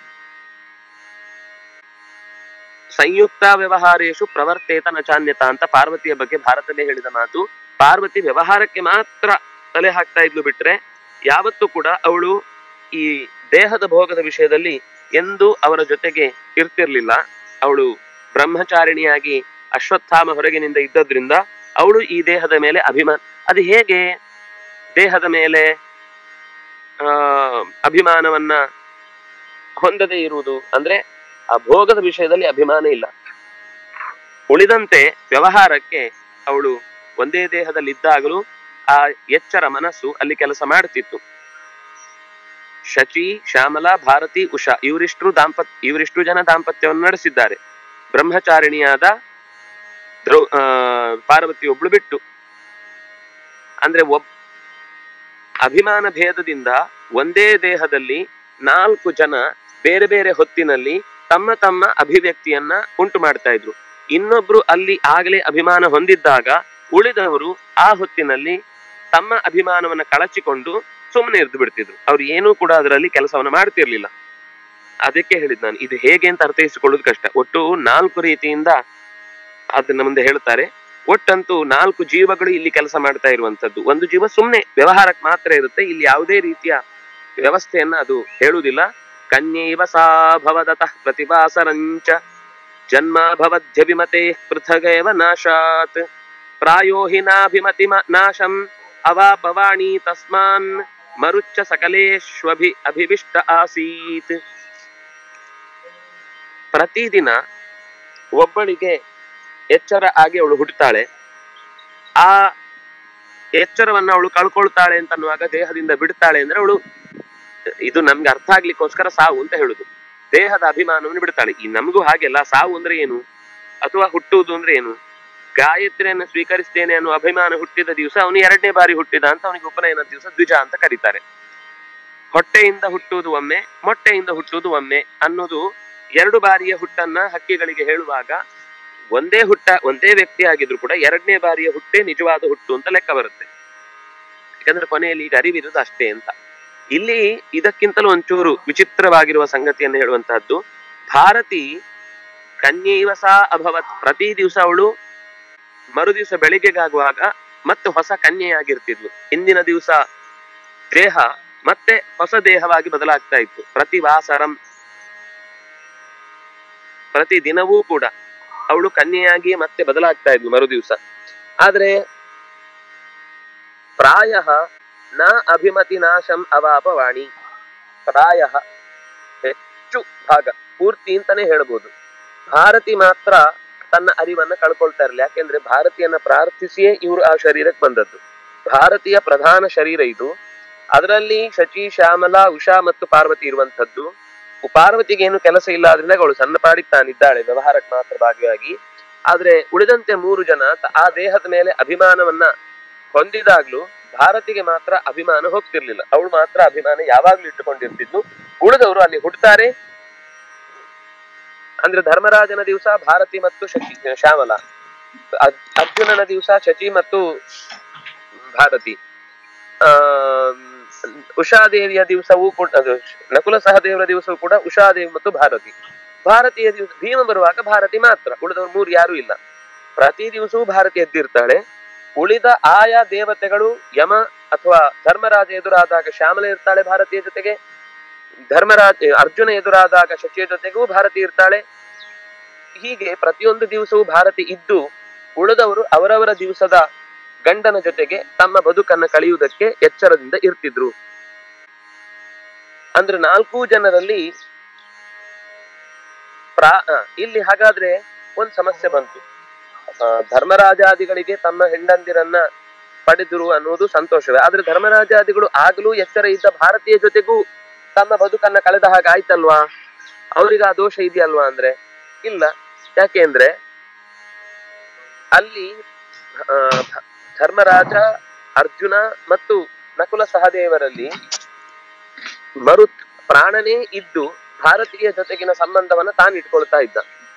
ಸಂಯುಕ್ತ ವ್ಯವಹಾರೇಶು ಪ್ರವರ್ತೇತ ನ ಚಾನ್ಯತ ಅಂತ ಪಾರ್ವತಿಯ ಬಗ್ಗೆ ಭಾರತವೇ ಹೇಳಿದ ಮಾತು. ಪಾರ್ವತಿ ವ್ಯವಹಾರಕ್ಕೆ ಮಾತ್ರ ತಲೆ ಹಾಕ್ತಾ ಇದ್ಲು ಬಿಟ್ರೆ ಯಾವತ್ತೂ ಕೂಡ ಅವಳು ಈ ದೇಹದ ಭೋಗದ ವಿಷಯದಲ್ಲಿ ಎಂದೂ ಅವರ ಜೊತೆಗೆ ಇರ್ತಿರ್ಲಿಲ್ಲ. ಅವಳು ಬ್ರಹ್ಮಚಾರಿಣಿಯಾಗಿ ಅಶ್ವತ್ಥಾಮ ಹೊರಗಿನಿಂದ ಇದ್ದದ್ರಿಂದ ಅವಳು ಈ ದೇಹದ ಮೇಲೆ ಅಭಿಮಾನ. ಅದು ಹೇಗೆ ದೇಹದ ಮೇಲೆ ಅಭಿಮಾನವನ್ನ ಹೊಂದದೇ ಇರುವುದು ಅಂದ್ರೆ ಆ ಭೋಗದ ವಿಷಯದಲ್ಲಿ ಅಭಿಮಾನ ಇಲ್ಲ. ಉಳಿದಂತೆ ವ್ಯವಹಾರಕ್ಕೆ ಅವಳು ಒಂದೇ ದೇಹದಲ್ಲಿ ಇದ್ದಾಗಲೂ ಆ ಎಚ್ಚರ ಮನಸ್ಸು ಅಲ್ಲಿ ಕೆಲಸ ಮಾಡುತ್ತಿತ್ತು. ಶಚಿ, ಶ್ಯಾಮಲ, ಭಾರತಿ, ಉಷಾ ಇವರಿಷ್ಟು ಜನ ದಾಂಪತ್ಯವನ್ನು ನಡೆಸಿದ್ದಾರೆ. ಬ್ರಹ್ಮಚಾರಿಣಿಯಾದ ಪಾರ್ವತಿ ಒಬ್ಳು ಬಿಟ್ಟು. ಅಂದ್ರೆ ಅಭಿಮಾನ ಭೇದದಿಂದ ಒಂದೇ ದೇಹದಲ್ಲಿ 4 ಜನ ಬೇರೆ ಬೇರೆ ಹೊತ್ತಿನಲ್ಲಿ ತಮ್ಮ ತಮ್ಮ ಅಭಿವ್ಯಕ್ತಿಯನ್ನ ಉಂಟು ಮಾಡ್ತಾ ಇದ್ರು. ಇನ್ನೊಬ್ರು ಅಲ್ಲಿ ಆಗಲೇ ಅಭಿಮಾನ ಹೊಂದಿದ್ದಾಗ ಉಳಿದವರು ಆ ಹೊತ್ತಿನಲ್ಲಿ ತಮ್ಮ ಅಭಿಮಾನವನ್ನ ಕಳಚಿಕೊಂಡು ಸುಮ್ಮನೆ ಇರ್ದು ಬಿಡ್ತಿದ್ರು. ಅವ್ರು ಏನೂ ಕೂಡ ಅದರಲ್ಲಿ ಕೆಲಸವನ್ನ ಮಾಡ್ತಿರ್ಲಿಲ್ಲ. ಅದಕ್ಕೆ ಹೇಳಿದ್ ನಾನು, ಇದು ಹೇಗೆ ಅಂತ ಅರ್ಥೈಸಿಕೊಳ್ಳೋದು ಕಷ್ಟ. ಒಟ್ಟು 4 ರೀತಿಯಿಂದ ಅದನ್ನ ಮುಂದೆ ಹೇಳ್ತಾರೆ. ಒಟ್ಟಂತೂ 4 ಜೀವಗಳು ಇಲ್ಲಿ ಕೆಲಸ ಮಾಡ್ತಾ ಇರುವಂತದ್ದು. ಒಂದು ಜೀವ ಸುಮ್ಮನೆ ವ್ಯವಹಾರಕ್ಕೆ ಮಾತ್ರ ಇರುತ್ತೆ, ಇಲ್ಲಿ ಯಾವುದೇ ರೀತಿಯ ವ್ಯವಸ್ಥೆಯನ್ನ ಅದು ಹೇಳುವುದಿಲ್ಲ. ಕನ್ಯೈವ ಸಾ ಭವದತಃ ಪ್ರತಿಭಾಸರಂಚ ಜನ್ಮಾಭವದ್ಯಭಿಮತೆ ಪೃಥಗೇವ ನಾಶಾತ್ ಪ್ರಾಯೋ ಹಿ ನಾಭಿಮತಿ ನಾಶಂ ಅವಾಪವಾಣಿ ತಸ್ಮಾನ್ ಮರುಚ್ಚ ಸಕಲೇಶ್ವಭಿ ಅಭಿವಿಷ್ಟ ಆಸೀತ್. ಪ್ರತಿದಿನ ಒಬ್ಬಳಿಗೆ ಎಚ್ಚರ ಆಗಿ ಅವಳು ಹುಟ್ಟುತ್ತಾಳೆ. ಆ ಎಚ್ಚರವನ್ನ ಅವಳು ಕಳ್ಕೊಳ್ತಾಳೆ ಅಂತನ್ನುವಾಗ ದೇಹದಿಂದ ಬಿಡ್ತಾಳೆ ಅಂದ್ರೆ ಅವಳು, ಇದು ನಮ್ಗೆ ಅರ್ಥ ಆಗ್ಲಿಕ್ಕೋಸ್ಕರ ಸಾವು ಅಂತ ಹೇಳುದು. ದೇಹದ ಅಭಿಮಾನವನ್ನು ಬಿಡ್ತಾಳೆ. ಈ ನಮಗೂ ಹಾಗೆಲ್ಲ ಸಾವು ಅಂದ್ರೆ ಏನು ಅಥವಾ ಹುಟ್ಟುವುದು ಅಂದ್ರೆ ಏನು? ಗಾಯತ್ರಿಯನ್ನು ಸ್ವೀಕರಿಸ್ತೇನೆ ಅನ್ನೋ ಅಭಿಮಾನ ಹುಟ್ಟಿದ ದಿವಸ ಅವನು 2ನೇ ಬಾರಿ ಹುಟ್ಟಿದ ಅಂತ ಅವನಿಗೆ ಉಪನಯನ ದಿವಸ ದ್ವಿಜ ಅಂತ ಕರೀತಾರೆ. ಹೊಟ್ಟೆಯಿಂದ ಹುಟ್ಟುವುದು ಒಮ್ಮೆ, ಮೊಟ್ಟೆಯಿಂದ ಹುಟ್ಟುವುದು ಒಮ್ಮೆ ಅನ್ನೋದು 2 ಬಾರಿಯ ಹುಟ್ಟನ್ನ ಹಕ್ಕಿಗಳಿಗೆ ಹೇಳುವಾಗ ಒಂದೇ ವ್ಯಕ್ತಿ ಆಗಿದ್ರು ಕೂಡ 2ನೇ ಬಾರಿಯ ಹುಟ್ಟೆ ನಿಜವಾದ ಹುಟ್ಟು ಅಂತ ಲೆಕ್ಕ ಬರುತ್ತೆ. ಯಾಕಂದ್ರೆ ಕೊನೆಯಲ್ಲಿ ಈಗ ಅರಿವಿರುವುದು ಅಷ್ಟೇ ಅಂತ. ಇಲ್ಲಿ ಇದಕ್ಕಿಂತಲೂ ಒಂಚೂರು ವಿಚಿತ್ರವಾಗಿರುವ ಸಂಗತಿಯನ್ನು ಹೇಳುವಂತಹದ್ದು, ಭಾರತಿ ಕನ್ಯೈವ ಸಾ ಅಭವತ್. ಪ್ರತಿ ದಿವಸ ಅವಳು ಮರು ದಿವಸ ಬೆಳಿಗ್ಗೆಗಾಗುವಾಗ ಮತ್ತೆ ಹೊಸ ಕನ್ಯೆಯಾಗಿರ್ತಿದ್ಲು. ಇಂದಿನ ದಿವಸ ದೇಹ ಮತ್ತೆ ಹೊಸ ದೇಹವಾಗಿ ಬದಲಾಗ್ತಾ ಇತ್ತು. ಪ್ರತಿವಾಸರಂ, ಪ್ರತಿ ದಿನವೂ ಕೂಡ ಅವಳು ಕನ್ಯೆಯಾಗಿ ಮತ್ತೆ ಬದಲಾಗ್ತಾ ಇದ್ಲು ಮರು ದಿವಸ. ಆದ್ರೆ ಪ್ರಾಯ ನ ಅಭಿಮತಿ ನಾಶಂ ಅವಾಪವಾಣಿ. ಪ್ರಾಯ ಹೆಚ್ಚು ಭಾಗ, ಪೂರ್ತಿ ಅಂತಾನೆ ಹೇಳ್ಬೋದು, ಭಾರತಿ ಮಾತ್ರ ತನ್ನ ಅರಿವನ್ನ ಕಳ್ಕೊಳ್ತಾ ಇರಲಿಲ್ಲ. ಯಾಕೆಂದ್ರೆ ಭಾರತಿಯನ್ನ ಪ್ರಾರ್ಥಿಸಿಯೇ ಇವರು ಆ ಶರೀರಕ್ಕೆ ಬಂದದ್ದು. ಭಾರತೀಯ ಪ್ರಧಾನ ಶರೀರ ಇದು. ಅದರಲ್ಲಿ ಶಚಿ, ಶ್ಯಾಮಲ, ಉಷಾ ಮತ್ತು ಪಾರ್ವತಿ ಇರುವಂತದ್ದು. ಪಾರ್ವತಿಗೆ ಏನು ಕೆಲಸ ಇಲ್ಲ, ಆದ್ರಿಂದ ಅವಳು ಸಣ್ಣ ಪಾಡಿಗೆ ತಾನಿದ್ದಾಳೆ ವ್ಯವಹಾರಕ್ಕೆ ಮಾತ್ರ ಭಾಗಿಯಾಗಿ. ಆದ್ರೆ ಉಳಿದಂತೆ 3 ಜನ ಆ ದೇಹದ ಮೇಲೆ ಅಭಿಮಾನವನ್ನ ಹೊಂದಿದಾಗ್ಲೂ ಭಾರತಿಗೆ ಮಾತ್ರ ಅಭಿಮಾನ ಹೋಗ್ತಿರ್ಲಿಲ್ಲ. ಅವಳು ಮಾತ್ರ ಅಭಿಮಾನ ಯಾವಾಗ್ಲೂ ಇಟ್ಟುಕೊಂಡಿರ್ತಿದ್ಲು. ಉಳಿದವರು ಅಲ್ಲಿ ಹುಡ್ತಾರೆ. ಅಂದ್ರೆ ಧರ್ಮರಾಜನ ದಿವಸ ಭಾರತಿ ಮತ್ತು ಶ್ಯಾಮಲ, ಅರ್ಜುನನ ದಿವಸ ಶಚಿ ಮತ್ತು ಭಾರತಿ, ಉಷಾದೇವಿಯ ದಿವಸವೂ ಕೂಡ, ನಕುಲ ಸಹದೇವರ ದಿವಸವೂ ಕೂಡ ಉಷಾದೇವಿ ಮತ್ತು ಭಾರತಿ. ಭಾರತೀಯ ದಿವಸ ಭೀಮ ಬರುವಾಗ ಭಾರತಿ ಮಾತ್ರ, ಉಳಿದವರು 3 ಯಾರು ಇಲ್ಲ. ಪ್ರತಿ ದಿವಸವೂ ಭಾರತಿ ಎದ್ದಿರ್ತಾಳೆ. ಉಳಿದ ಆಯಾ ದೇವತೆಗಳು ಯಮ ಅಥವಾ ಧರ್ಮರಾಜ ಎದುರಾದಾಗ ಶ್ಯಾಮಲ ಇರ್ತಾಳೆ ಭಾರತೀಯ ಜೊತೆಗೆ, ಅರ್ಜುನ ಎದುರಾದಾಗ ಶಚಿಯ ಜೊತೆಗೂ ಭಾರತಿ ಇರ್ತಾಳೆ. ಹೀಗೆ ಪ್ರತಿಯೊಂದು ದಿವಸವೂ ಭಾರತಿ ಇದ್ದು ಉಳಿದವರು ಅವರವರ ದಿವಸದ ಗಂಡನ ಜೊತೆಗೆ ತಮ್ಮ ಬದುಕನ್ನ ಕಳೆಯುವುದಕ್ಕೆ ಎಚ್ಚರದಿಂದ ಇರ್ತಿದ್ರು. ಅಂದ್ರೆ 4 ಜನರಲ್ಲಿ ಇಲ್ಲಿ ಹಾಗಾದ್ರೆ ಒಂದ್ ಸಮಸ್ಯೆ ಬಂತು. ಧರ್ಮರಾಜಾದಿಗಳಿಗೆ ತಮ್ಮ ಹೆಂಡಂದಿರನ್ನ ಪಡೆದರು ಅನ್ನೋದು ಸಂತೋಷವೇ. ಆದ್ರೆ ಧರ್ಮರಾಜಾದಿಗಳು ಆಗ್ಲೂ ಎಚ್ಚರ ಇದ್ದ ಭಾರತೀಯ ಜೊತೆಗೂ ತಮ್ಮ ಬದುಕನ್ನ ಕಳೆದ ಹಾಗೆ ಆಯ್ತಲ್ವಾ? ಅವ್ರಿಗೆ ಆ ದೋಷ ಇದೆಯಲ್ವಾ ಅಂದ್ರೆ ಇಲ್ಲ. ಯಾಕೆಂದ್ರೆ ಅಲ್ಲಿ ಧರ್ಮರಾಜ, ಅರ್ಜುನ ಮತ್ತು ನಕುಲ ಸಹದೇವರಲ್ಲಿ ಪ್ರಾಣನೇ ಇದ್ದು ಭಾರತೀಯ ಜೊತೆಗಿನ ಸಂಬಂಧವನ್ನ ತಾನು ಇಟ್ಕೊಳ್ತಾ ಇದ್ದ.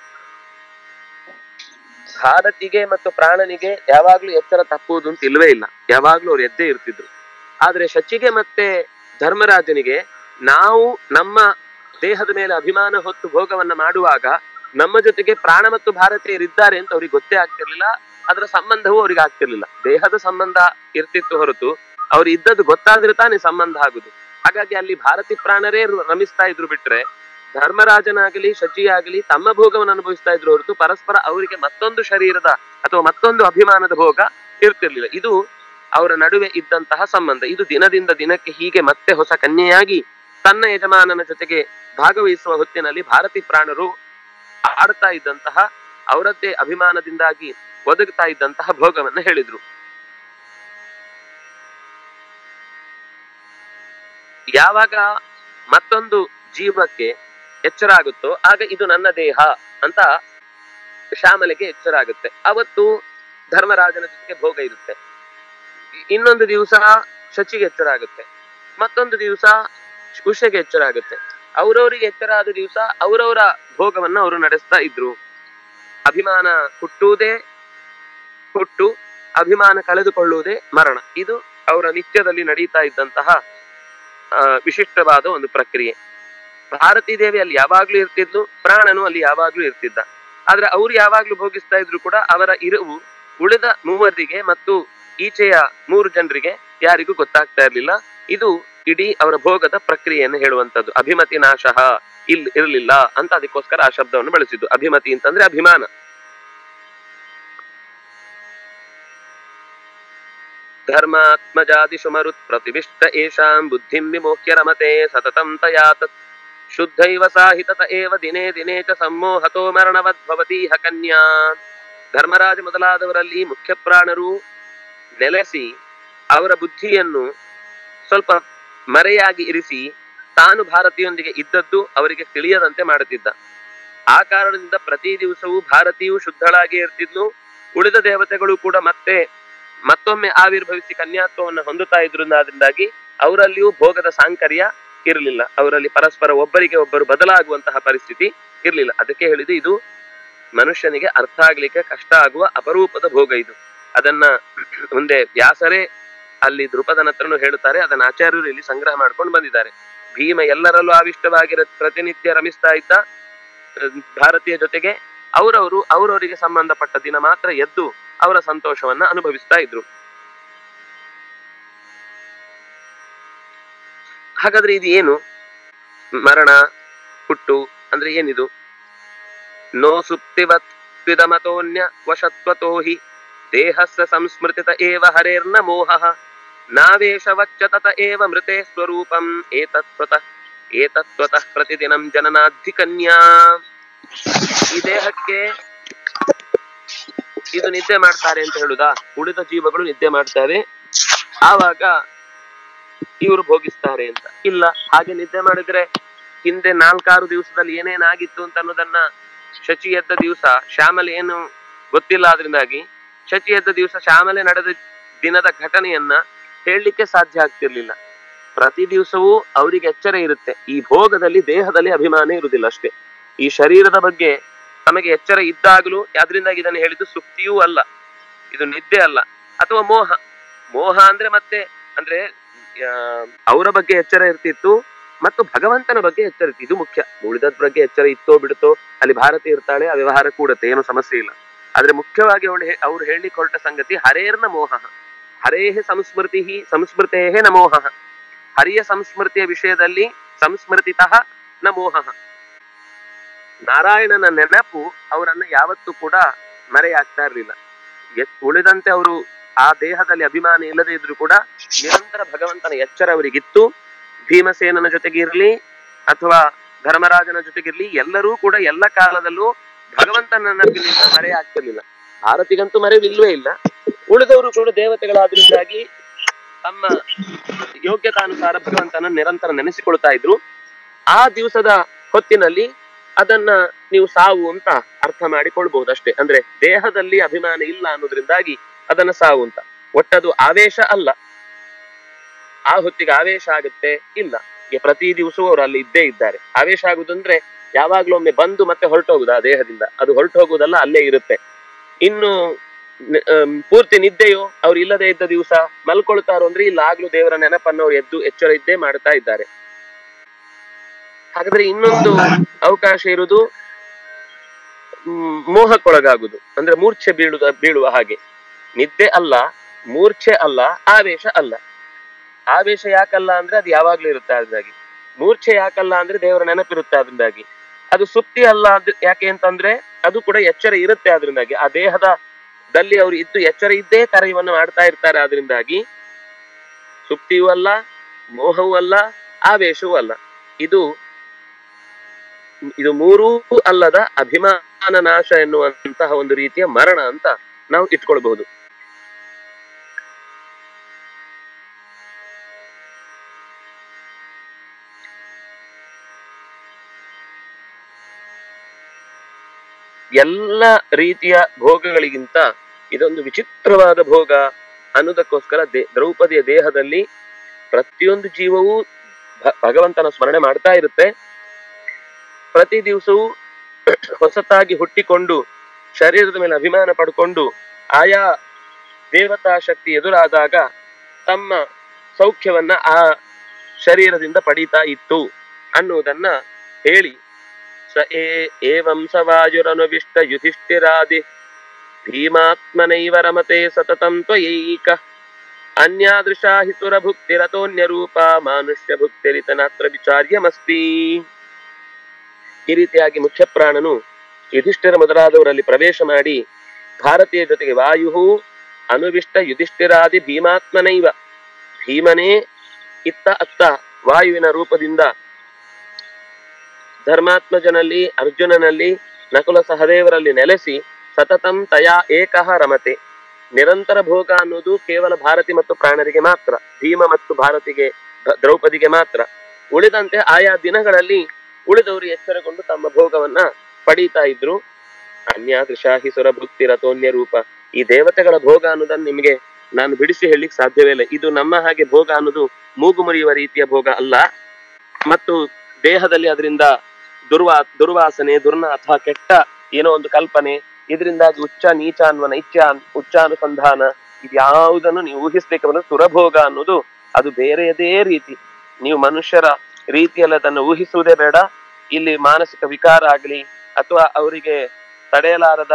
ಭಾರತಿಗೆ ಮತ್ತು ಪ್ರಾಣನಿಗೆ ಯಾವಾಗ್ಲೂ ಎಚ್ಚರ ತಪ್ಪುವುದು ಅಂತ ಇಲ್ವೇ ಇಲ್ಲ, ಯಾವಾಗ್ಲೂ ಅವ್ರು ಎದ್ದೇ ಇರ್ತಿದ್ರು. ಆದ್ರೆ ಶಚಿಗೆ ಮತ್ತೆ ಧರ್ಮರಾಜನಿಗೆ ನಾವು ನಮ್ಮ ದೇಹದ ಮೇಲೆ ಅಭಿಮಾನ ಹೊತ್ತು ಭೋಗವನ್ನ ಮಾಡುವಾಗ ನಮ್ಮ ಜೊತೆಗೆ ಪ್ರಾಣ ಮತ್ತು ಭಾರತೀಯರಿದ್ದಾರೆ ಅಂತ ಅವ್ರಿಗೆ ಗೊತ್ತೇ ಆಗ್ತಿರ್ಲಿಲ್ಲ. ಅದರ ಸಂಬಂಧವೂ ಅವ್ರಿಗೆ ಆಗ್ತಿರ್ಲಿಲ್ಲ. ದೇಹದ ಸಂಬಂಧ ಇರ್ತಿತ್ತು ಹೊರತು ಅವ್ರು ಇದ್ದದ್ದು ಗೊತ್ತಾದ್ರೆ ತಾನೇ ಸಂಬಂಧ ಆಗುದು. ಹಾಗಾಗಿ ಅಲ್ಲಿ ಭಾರತಿ ಪ್ರಾಣರೇ ರಮಿಸ್ತಾ ಇದ್ರು ಬಿಟ್ರೆ ಧರ್ಮರಾಜನಾಗಲಿ ಶಚಿಯಾಗಲಿ ತಮ್ಮ ಭೋಗವನ್ನು ಅನುಭವಿಸ್ತಾ ಇದ್ರು ಹೊರತು ಪರಸ್ಪರ ಅವರಿಗೆ ಮತ್ತೊಂದು ಶರೀರದ ಅಥವಾ ಮತ್ತೊಂದು ಅಭಿಮಾನದ ಭೋಗ ಇರ್ತಿರ್ಲಿಲ್ಲ. ಇದು ಅವರ ನಡುವೆ ಇದ್ದಂತಹ ಸಂಬಂಧ. ಇದು ದಿನದಿಂದ ದಿನಕ್ಕೆ ಹೀಗೆ ಮತ್ತೆ ಹೊಸ ಕನ್ಯೆಯಾಗಿ ತನ್ನ ಯಜಮಾನನ ಜೊತೆಗೆ ಭಾಗವಹಿಸುವ ಹೊತ್ತಿನಲ್ಲಿ ಭಾರತಿ ಪ್ರಾಣರು ಆಡ್ತಾ ಇದ್ದಂತಹ ಅವರದ್ದೇ ಅಭಿಮಾನದಿಂದಾಗಿ ಒದಗ್ತಾ ಇದ್ದಂತಹ ಭೋಗವನ್ನ ಹೇಳಿದ್ರು. ಯಾವಾಗ ಮತ್ತೊಂದು ಜೀವಕ್ಕೆ ಎಚ್ಚರ ಆಗುತ್ತೋ ಆಗ ಇದು ನನ್ನ ದೇಹ ಅಂತ ಶ್ಯಾಮಲೆಗೆ ಎಚ್ಚರ ಆಗುತ್ತೆ. ಅವತ್ತು ಧರ್ಮರಾಜನ ಜೊತೆಗೆ ಭೋಗ ಇರುತ್ತೆ. ಇನ್ನೊಂದು ದಿವಸ ಶಚಿಗೆ ಎಚ್ಚರ ಆಗುತ್ತೆ, ಮತ್ತೊಂದು ದಿವಸ ಉಷೆಗೆ ಎಚ್ಚರ ಆಗುತ್ತೆ. ಅವರವರಿಗೆ ಎಚ್ಚರ ಆದ ದಿವಸ ಅವರವರ ಭೋಗವನ್ನ ಅವರು ನಡೆಸ್ತಾ ಇದ್ರು. ಅಭಿಮಾನ ಹುಟ್ಟುವುದೇ ಹುಟ್ಟು, ಅಭಿಮಾನ ಕಳೆದುಕೊಳ್ಳುವುದೇ ಮರಣ. ಇದು ಅವರ ನಿತ್ಯದಲ್ಲಿ ನಡೀತಾ ಇದ್ದಂತಹ ವಿಶಿಷ್ಟವಾದ ಒಂದು ಪ್ರಕ್ರಿಯೆ. ಭಾರತೀ ದೇವಿ ಅಲ್ಲಿ ಯಾವಾಗ್ಲೂ ಇರ್ತಿದ್ಲು, ಪ್ರಾಣನು ಅಲ್ಲಿ ಯಾವಾಗ್ಲೂ ಇರ್ತಿದ್ದ. ಆದ್ರೆ ಅವ್ರು ಯಾವಾಗ್ಲೂ ಭೋಗಿಸ್ತಾ ಇದ್ರು ಕೂಡ ಅವರ ಇರುವು ಉಳಿದ ಮೂವರಿಗೆ ಮತ್ತು ಈಚೆಯ 3 ಜನರಿಗೆ ಯಾರಿಗೂ ಗೊತ್ತಾಗ್ತಾ ಇರ್ಲಿಲ್ಲ. ಇದು ಇಡೀ ಅವರ ಭೋಗದ ಪ್ರಕ್ರಿಯೆಯನ್ನು ಹೇಳುವಂತದ್ದು. ಅಭಿಮತಿ ನಾಶಃ ಇರ್ಲಿಲ್ಲ ಅಂತ ಅದಕ್ಕೋಸ್ಕರ ಆ ಶಬ್ದವನ್ನು ಬಳಸಿದ್ದು. ಅಭಿಮತಿ ಅಂತಂದ್ರೆ ಅಭಿಮಾನ. ಧರ್ಮಾತ್ಮಜಾದಿಷು ಮರುತ್ ಪ್ರತಿವಿಷ್ಟ ಏಷಾಂ ಬುದ್ಧಿಂ ವಿಮೋಹ್ಯ ರಮತೆ ಸತತಂ ತಯಾ ತತ್ ಶುದ್ಧೈವ ಸಾಹಿತತ ಏವ ದಿನೇ ದಿನೇ ಚ ಸಮ್ಮೋಹತೋ ಮರಣವದ್ ಭವತೀಹ ಕನ್ಯಾ. ಧರ್ಮರಾಜ ಮೊದಲಾದವರಲ್ಲಿ ಮುಖ್ಯ ಪ್ರಾಣರು ನೆಲೆಸಿ ಅವರ ಬುದ್ಧಿಯನ್ನು ಸ್ವಲ್ಪ ಮರೆಯಾಗಿ ಇರಿಸಿ ತಾನು ಭಾರತಿಯೊಂದಿಗೆ ಇದ್ದದ್ದು ಅವರಿಗೆ ತಿಳಿಯದಂತೆ ಮಾಡುತ್ತಿದ್ದ. ಆ ಕಾರಣದಿಂದ ಪ್ರತಿ ದಿವಸವೂ ಭಾರತೀಯು ಶುದ್ಧಳಾಗಿ ಇರ್ತಿದ್ಲು. ಉಳಿದ ದೇವತೆಗಳು ಕೂಡ ಮತ್ತೊಮ್ಮೆ ಆವಿರ್ಭವಿಸಿ ಕನ್ಯಾತ್ವವನ್ನು ಹೊಂದುತ್ತಾ ಇದ್ರಿಂದಾಗಿ ಅವರಲ್ಲಿಯೂ ಭೋಗದ ಸಾಂಕರ್ಯ ಇರಲಿಲ್ಲ. ಅವರಲ್ಲಿ ಪರಸ್ಪರ ಒಬ್ಬರಿಗೆ ಒಬ್ಬರು ಬದಲಾಗುವಂತಹ ಪರಿಸ್ಥಿತಿ ಇರಲಿಲ್ಲ. ಅದಕ್ಕೆ ಹೇಳಿದ್ದು ಇದು ಮನುಷ್ಯನಿಗೆ ಅರ್ಥ ಆಗ್ಲಿಕ್ಕೆ ಕಷ್ಟ ಆಗುವ ಅಪರೂಪದ ಭೋಗ ಇದು. ಅದನ್ನ ಮುಂದೆ ವ್ಯಾಸರೇ ಅಲ್ಲಿ ದ್ರುಪದನ ಹತ್ರನು ಹೇಳುತ್ತಾರೆ. ಅದನ್ನ ಆಚಾರ್ಯರು ಇಲ್ಲಿ ಸಂಗ್ರಹ ಮಾಡ್ಕೊಂಡು ಬಂದಿದ್ದಾರೆ. ಭೀಮ ಎಲ್ಲರಲ್ಲೂ ಆವಿಷ್ಟವಾಗಿ ಪ್ರತಿನಿತ್ಯ ರಮಿಸ್ತಾ ಇದ್ದ ಭಾರತೀಯ ಜೊತೆಗೆ ಅವರವರಿಗೆ ಸಂಬಂಧಪಟ್ಟ ದಿನ ಮಾತ್ರ ಎದ್ದು ಅವರ ಸಂತೋಷವನ್ನ ಅನುಭವಿಸ್ತಾ ಇದ್ರು. ಹಾಗಾದ್ರೆ ಇದು ಏನು? ಮರಣ ಹುಟ್ಟು ಅಂದ್ರೆ ಏನಿದು? ನೋ ಸುಪ್ತಿವತ್ ತ್ವಿದಮತೋನ್ಯ ವಶತ್ವತೋ ಹಿ ದೇಹಸ್ಯ ಸಂಸ್ಮೃತಿತ ಏವ ಹರೇರ್ನ ಮೋಹಃ ನಾವೇಶವಚ್ಚ ತತ ಏವ ಮೃತೆ ಸ್ವರೂಪಂ ಏತತ್ವತಃ ಪ್ರತಿದಿನಂ ಜನನಾಧಿ ಕನ್ಯಾ. ಈ ದೇಹಕ್ಕೆ ಇದು ನಿದ್ದೆ ಮಾಡ್ತಾರೆ ಅಂತ ಹೇಳುದಾ? ಉಳಿದ ಜೀವಗಳು ನಿದ್ದೆ ಮಾಡ್ತಾರೆ, ಆವಾಗ ಇವರು ಭೋಗಿಸ್ತಾರೆ ಅಂತ ಇಲ್ಲ. ಹಾಗೆ ನಿದ್ದೆ ಮಾಡಿದ್ರೆ ಹಿಂದೆ 4-6 ದಿವಸದಲ್ಲಿ ಏನೇನಾಗಿತ್ತು ಅಂತ ಅನ್ನೋದನ್ನ ಶಚಿ ಎದ್ದ ದಿವಸ ಶ್ಯಾಮಲೆ ಏನು ಗೊತ್ತಿಲ್ಲ. ಆದ್ರಿಂದಾಗಿ ಶಚಿ ಎದ್ದ ದಿವಸ ಶ್ಯಾಮಲೆ ನಡೆದ ದಿನದ ಘಟನೆಯನ್ನ ಹೇಳಲಿಕ್ಕೆ ಸಾಧ್ಯ ಆಗ್ತಿರ್ಲಿಲ್ಲ. ಪ್ರತಿ ದಿವಸವೂ ಅವರಿಗೆ ಎಚ್ಚರ ಇರುತ್ತೆ. ಈ ಭೋಗದಲ್ಲಿ ದೇಹದಲ್ಲಿ ಅಭಿಮಾನ ಇರುವುದಿಲ್ಲ ಅಷ್ಟೇ. ಈ ಶರೀರದ ಬಗ್ಗೆ ನಮಗೆ ಎಚ್ಚರ ಇದ್ದಾಗಲೂ ಅದರಿಂದಾಗಿ ಇದನ್ನು ಹೇಳಿದ್ದು ಸುಪ್ತಿಯೂ ಅಲ್ಲ, ಇದು ನಿದ್ದೆ ಅಲ್ಲ, ಅಥವಾ ಮೋಹ ಅಂದ್ರೆ ಅವರ ಬಗ್ಗೆ ಎಚ್ಚರ ಇರ್ತಿತ್ತು ಮತ್ತು ಭಗವಂತನ ಬಗ್ಗೆ ಎಚ್ಚರ ಇತ್ತು. ಇದು ಮುಖ್ಯ. ಉಳಿದದ ಬಗ್ಗೆ ಎಚ್ಚರ ಇತ್ತೋ ಬಿಡುತ್ತೋ ಅಲ್ಲಿ ಭಾರತಿ ಇರ್ತಾಳೆ, ಆ ವ್ಯವಹಾರ ಕೂಡತ್ತೆ, ಏನು ಸಮಸ್ಯೆ ಇಲ್ಲ. ಆದ್ರೆ ಮುಖ್ಯವಾಗಿ ಅವ್ರು ಹೇಳಲಿಕ್ಕೆ ಹೊರಟ ಸಂಗತಿ ಹರೇರ್ನ ಮೋಹ, ಹರೇಹ ಸಂಸ್ಮೃತೇಹ ನ ಮೋಹ. ಹರಿಯ ಸಂಸ್ಮೃತಿಯ ವಿಷಯದಲ್ಲಿ ಸಂಸ್ಮೃತಿತಃ ನ ಮೋಹ. ನಾರಾಯಣನ ನೆನಪು ಅವರನ್ನ ಯಾವತ್ತೂ ಕೂಡ ಮರೆಯಾಗ್ತಾ ಇರ್ಲಿಲ್ಲ. ಉಳಿದಂತೆ ಅವರು ಆ ದೇಹದಲ್ಲಿ ಅಭಿಮಾನ ಇಲ್ಲದೆ ಇದ್ರು ಕೂಡ ನಿರಂತರ ಭಗವಂತನ ಎಚ್ಚರ ಅವರಿಗಿತ್ತು. ಭೀಮಸೇನನ ಜೊತೆಗಿರ್ಲಿ ಅಥವಾ ಧರ್ಮರಾಜನ ಜೊತೆಗಿರ್ಲಿ ಎಲ್ಲರೂ ಕೂಡ ಎಲ್ಲ ಕಾಲದಲ್ಲೂ ಭಗವಂತನ ನೆನಪಿನಿಂದ ಮರೆಯಾಗ್ತಿರ್ಲಿಲ್ಲ. ಭಾರತಿಗಂತೂ ಮರೆವಿಲ್ವೇ ಇಲ್ಲ. ಉಳಿದವರು ಕೂಡ ದೇವತೆಗಳಾದ್ರಿಂದಾಗಿ ತಮ್ಮ ಯೋಗ್ಯತಾನುಸಾರ ಭಗವಂತನ ನಿರಂತರ ನೆನೆಸಿಕೊಳ್ತಾ ಇದ್ರು. ಆ ದಿವಸದ ಹೊತ್ತಿನಲ್ಲಿ ಅದನ್ನ ನೀವು ಸಾವು ಅಂತ ಅರ್ಥ ಮಾಡಿಕೊಳ್ಬಹುದು ಅಷ್ಟೇ. ಅಂದ್ರೆ ದೇಹದಲ್ಲಿ ಅಭಿಮಾನ ಇಲ್ಲ ಅನ್ನೋದ್ರಿಂದಾಗಿ ಅದನ್ನ ಸಾವು ಅಂತ. ಒಟ್ಟದು ಆವೇಶ ಅಲ್ಲ. ಆ ಹೊತ್ತಿಗೆ ಆವೇಶ ಆಗುತ್ತೆ ಇಲ್ಲ. ಪ್ರತಿ ದಿವಸವೂ ಅವರು ಅಲ್ಲಿ ಇದ್ದೇ ಇದ್ದಾರೆ. ಆವೇಶ ಆಗುದಂದ್ರೆ ಯಾವಾಗ್ಲೂ ಒಮ್ಮೆ ಬಂದು ಮತ್ತೆ ಹೊರಟೋಗುದು ಆ ದೇಹದಿಂದ. ಅದು ಹೊರಟು ಹೋಗುದಲ್ಲ, ಅಲ್ಲೇ ಇರುತ್ತೆ. ಇನ್ನು ಪೂರ್ತಿ ನಿದ್ದೆಯೋ ಅವ್ರು ಇಲ್ಲದೆ ಇದ್ದ ದಿವಸ ಮಲ್ಕೊಳ್ತಾರೋ ಅಂದ್ರೆ ಇಲ್ಲ, ಆಗ್ಲೂ ದೇವರ ನೆನಪನ್ನು ಅವ್ರು ಎದ್ದು ಎಚ್ಚರ ಇದ್ದೇ ಮಾಡ್ತಾ ಇದ್ದಾರೆ. ಹಾಗಾದ್ರೆ ಇನ್ನೊಂದು ಅವಕಾಶ ಇರುವುದು ಮೋಹಕ್ಕೊಳಗಾಗುದು, ಅಂದ್ರೆ ಮೂರ್ಛೆ ಬೀಳುವ ಹಾಗೆ. ನಿದ್ದೆ ಅಲ್ಲ, ಮೂರ್ಛೆ ಅಲ್ಲ, ಆವೇಶ ಅಲ್ಲ. ಆವೇಶ ಯಾಕಲ್ಲ ಅಂದ್ರೆ ಅದು ಯಾವಾಗ್ಲೂ ಇರುತ್ತೆ ಅದರಿಂದಾಗಿ. ಮೂರ್ಛೆ ಯಾಕಲ್ಲ ಅಂದ್ರೆ ದೇವರ ನೆನಪಿರುತ್ತೆ ಅದರಿಂದಾಗಿ. ಅದು ಸುಪ್ತಿ ಅಲ್ಲ ಯಾಕೆ ಅಂತಂದ್ರೆ ಅದು ಕೂಡ ಎಚ್ಚರ ಇರುತ್ತೆ ಅದರಿಂದಾಗಿ. ಆ ದೇಹದಲ್ಲಿ ಅವರು ಇದ್ದು ಎಚ್ಚರ ಇದ್ದೇ ಕಾರ್ಯವನ್ನು ಮಾಡ್ತಾ ಇರ್ತಾರೆ. ಅದರಿಂದಾಗಿ ಸುಪ್ತಿಯೂ ಅಲ್ಲ, ಮೋಹವೂ ಅಲ್ಲ, ಆವೇಶವೂ ಅಲ್ಲ. ಇದು ಮೂರೂ ಅಲ್ಲದ ಅಭಿಮಾನ ನಾಶ ಎನ್ನುವಂತಹ ಒಂದು ರೀತಿಯ ಮರಣ ಅಂತ ನಾವು ಇಟ್ಕೊಳ್ಬಹುದು. ಎಲ್ಲ ರೀತಿಯ ಭೋಗಗಳಿಗಿಂತ ಇದೊಂದು ವಿಚಿತ್ರವಾದ ಭೋಗ ಅನ್ನೋದಕ್ಕೋಸ್ಕರ ದ್ರೌಪದಿಯ ದೇಹದಲ್ಲಿ ಪ್ರತಿಯೊಂದು ಜೀವವೂ ಭಗವಂತನ ಸ್ಮರಣೆ ಮಾಡ್ತಾ ಇರುತ್ತೆ. ಪ್ರತಿ ದಿವಸವೂ ಹೊಸತಾಗಿ ಹುಟ್ಟಿಕೊಂಡು ಶರೀರದ ಮೇಲೆ ಅಭಿಮಾನ ಪಡ್ಕೊಂಡು ಆಯಾ ದೇವತಾ ಶಕ್ತಿ ಎದುರಾದಾಗ ತಮ್ಮ ಸೌಖ್ಯವನ್ನ ಆ ಶರೀರದಿಂದ ಪಡೀತಾ ಇತ್ತು ಅನ್ನುವುದನ್ನ ಹೇಳಿ, ಸ ಏವಂ ಸ ವಾಯುರನುವಿಷ್ಟ ಯುಧಿಷ್ಠಿರಾದಿ ಭೀಮಾತ್ಮನೈವ ರಮತೆ ಸತತಂ ತ್ವಯೈಕ ಅನ್ಯಾದೃಶಾ ಹಿ ಸುರಭುಕ್ತಿರತೋನ್ಯರೂಪ ಮಾನುಷ್ಯ ಭುಕ್ತಿರಿತನಾತ್ರ ವಿಚಾರ್ಯಮಸ್ತಿ. ಈ ರೀತಿಯಾಗಿ ಮುಖ್ಯ ಪ್ರಾಣನು ಯುಧಿಷ್ಠಿರ ಮೊದಲಾದವರಲ್ಲಿ ಪ್ರವೇಶ ಮಾಡಿ ಭಾರತೀಯ ಜೊತೆಗೆ ವಾಯು ಅನುವಿಷ್ಟ ಯುಧಿಷ್ಠಿರಾದಿ ಭೀಮಾತ್ಮನೈವ, ಭೀಮನೇ ಇತ್ತ ಅತ್ತ ವಾಯುವಿನ ರೂಪದಿಂದ ಧರ್ಮಾತ್ಮಜನಲ್ಲಿ ಅರ್ಜುನನಲ್ಲಿ ನಕುಲ ಸಹದೇವರಲ್ಲಿ ನೆಲೆಸಿ ಸತತಂ ತಯಾ ಏಕಃ ರಮತೆ. ನಿರಂತರ ಭೋಗ ಅನ್ನೋದು ಕೇವಲ ಭಾರತಿ ಮತ್ತು ಪ್ರಾಣರಿಗೆ ಮಾತ್ರ, ಭೀಮ ಮತ್ತು ದ್ರೌಪದಿಗೆ ಮಾತ್ರ. ಉಳಿದಂತೆ ಆಯಾ ದಿನಗಳಲ್ಲಿ ಉಳಿದವರು ಎಚ್ಚರಗೊಂಡು ತಮ್ಮ ಭೋಗವನ್ನ ಪಡೀತಾ ಇದ್ರು. ಅನ್ಯಾದೃಶಾಹಿ ಸುರಭುಕ್ತಿರತೋನ್ಯ ರೂಪ. ಈ ದೇವತೆಗಳ ಭೋಗ ಅನ್ನೋದನ್ನ ನಿಮ್ಗೆ ನಾನು ಬಿಡಿಸಿ ಹೇಳಲಿಕ್ಕೆ ಸಾಧ್ಯವೇ ಇಲ್ಲ. ಇದು ನಮ್ಮ ಹಾಗೆ ಭೋಗ ಅನ್ನೋದು ಮೂಗು ಮುರಿಯುವ ರೀತಿಯ ಭೋಗ ಅಲ್ಲ. ಮತ್ತು ದೇಹದಲ್ಲಿ ಅದರಿಂದ ದುರ್ವಾಸನೆ, ದುರ್ನಾಥ, ಕೆಟ್ಟ ಏನೋ ಒಂದು ಕಲ್ಪನೆ, ಇದರಿಂದಾಗಿ ಉಚ್ಚ ನೀಚ ಅನ್ನುವ ಉಚ್ಚಾನುಸಂಧಾನ ಇದ್ಯಾವುದನ್ನು ನೀವು ಊಹಿಸ್ಲಿಕ್ಕೆ ಬಂದ್ರೆ ಸುರಭೋಗ ಅನ್ನೋದು ಅದು ಬೇರೆಯದೇ ರೀತಿ. ನೀವು ಮನುಷ್ಯರ ರೀತಿಯಲ್ಲಿ ಅದನ್ನು ಊಹಿಸುವುದೇ ಬೇಡ. ಇಲ್ಲಿ ಮಾನಸಿಕ ವಿಕಾರ ಆಗ್ಲಿ ಅಥವಾ ಅವರಿಗೆ ತಡೆಯಲಾರದ